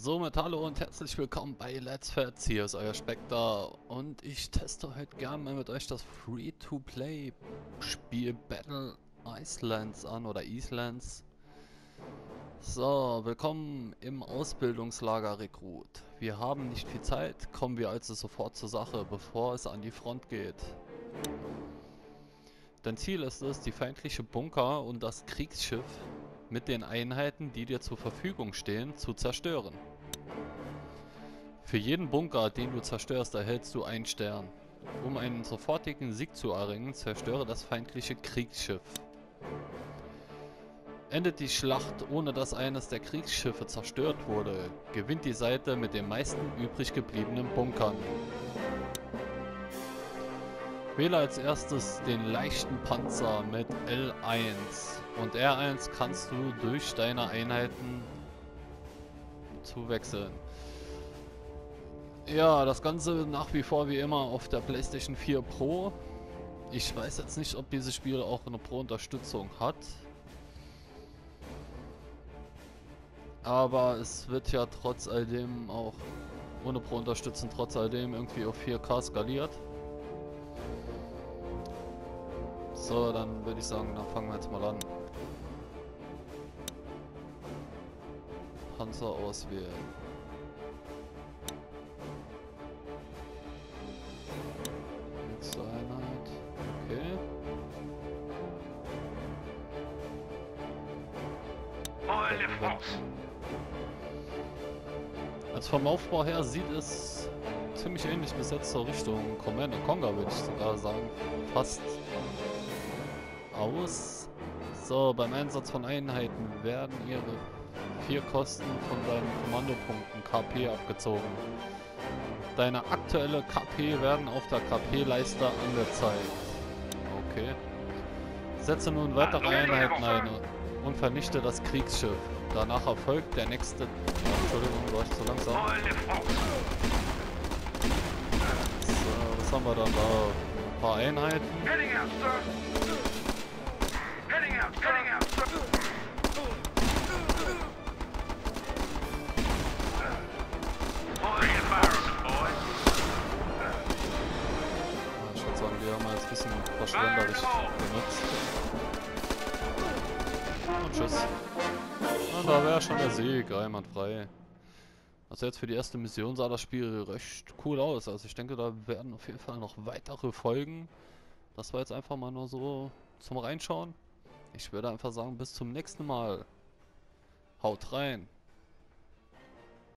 Somit hallo und herzlich willkommen bei Let's Fets. Hier ist euer Spectre und ich teste heute gerne mal mit euch das Free-to-Play-Spiel Battle Islands an oder Islands. So, willkommen im Ausbildungslager Rekrut. Wir haben nicht viel Zeit, kommen wir also sofort zur Sache, bevor es an die Front geht. Dein Ziel ist es, die feindliche Bunker und das Kriegsschiff mit den Einheiten, die dir zur Verfügung stehen, zu zerstören. Für jeden Bunker, den du zerstörst, erhältst du einen Stern. Um einen sofortigen Sieg zu erringen, zerstöre das feindliche Kriegsschiff. Endet die Schlacht, ohne dass eines der Kriegsschiffe zerstört wurde, gewinnt die Seite mit den meisten übrig gebliebenen Bunkern. Wähle als erstes den leichten Panzer mit L1 und R1 kannst du durch deine Einheiten zuwechseln. Ja, das Ganze nach wie vor wie immer auf der PlayStation 4 Pro. Ich weiß jetzt nicht, ob dieses Spiel auch eine Pro-Unterstützung hat. Aber es wird ja trotz alledem auch ohne Pro-Unterstützung trotz alledem irgendwie auf 4K skaliert. So, dann würde ich sagen, dann fangen wir jetzt mal an. Panzer auswählen. Nächste Einheit. Okay. Also vom Aufbau her sieht es ziemlich ähnlich bis jetzt zur Richtung Command & Conquer, würde ich sogar sagen. Fast aus. So, beim Einsatz von Einheiten werden ihre 4 Kosten von deinen Kommandopunkten KP abgezogen. Deine aktuelle KP werden auf der KP-Leiste angezeigt. Okay. Setze nun weitere Einheiten ein und vernichte das Kriegsschiff. Danach erfolgt der nächste... Entschuldigung, war ich zu langsam. So, was haben wir dann da? Ein paar Einheiten. Ich würde sagen, die haben wir jetzt ein bisschen verschwenderisch benutzt. Und tschüss. Und da wäre schon der Sieg, einwandfrei. Also jetzt für die erste Mission sah das Spiel recht cool aus. Also ich denke, da werden auf jeden Fall noch weitere folgen. Das war jetzt einfach mal nur so zum Reinschauen. Ich würde einfach sagen, bis zum nächsten Mal. Haut rein.